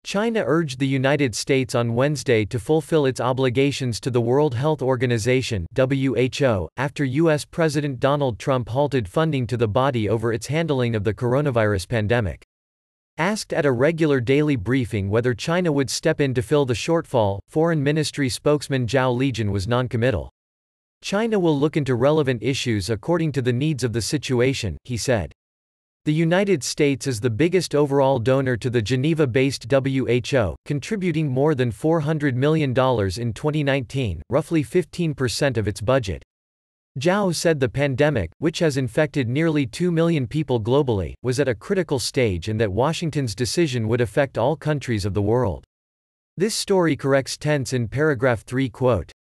China urged the United States on Wednesday to fulfill its obligations to the World Health Organization (WHO), after U.S. President Donald Trump halted funding to the body over its handling of the coronavirus pandemic. Asked at a regular daily briefing whether China would step in to fill the shortfall, Foreign Ministry spokesman Zhao Lijian was non-committal. China will look into relevant issues according to the needs of the situation, he said. The United States is the biggest overall donor to the Geneva-based WHO, contributing more than $400 million in 2019, roughly 15% of its budget. Zhao said the pandemic, which has infected nearly 2 million people globally, was at a critical stage and that Washington's decision would affect all countries of the world. This story corrects tense in paragraph 3 quote.